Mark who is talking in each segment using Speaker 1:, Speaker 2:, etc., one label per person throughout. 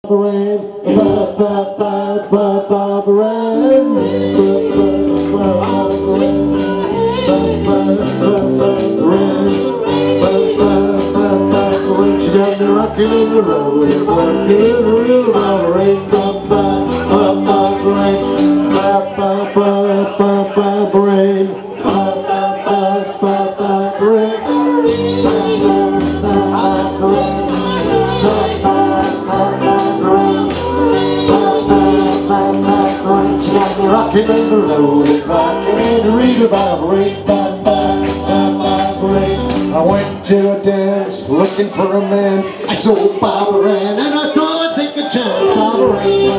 Speaker 1: rain, she got me rocking in the road, rocking in the real rain, rocking in the road, rocking in the real rain, I went to a dance, looking for a man. I saw Barbara Ann, and I thought I'd take a chance. Barbara Ann,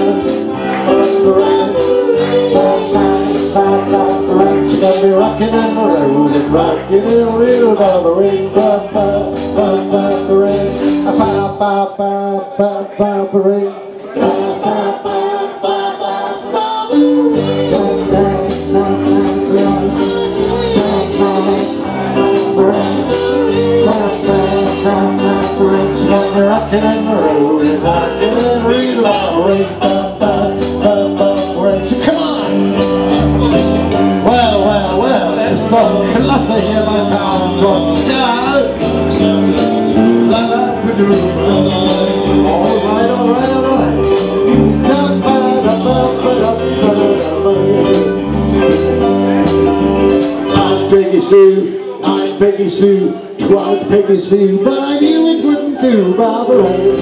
Speaker 1: she got me rocking on the road, rocking in the real Barbara Ann, rocking on the road, rocking in the real rain, so come on! Well, let's go. Colossa here, my town. I'm Peggy Sue, tried Peggy Sue, but I knew it wouldn't do. Barbara Ann,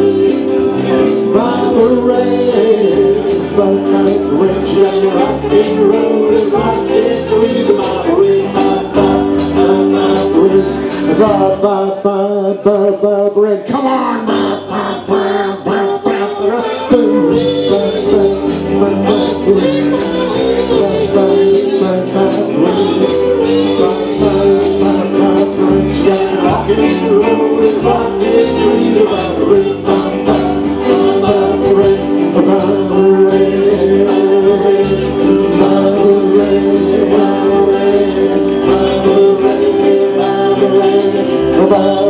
Speaker 1: she got me rocking the road and rocking the wheel, Barbara Ann, come on, Bye.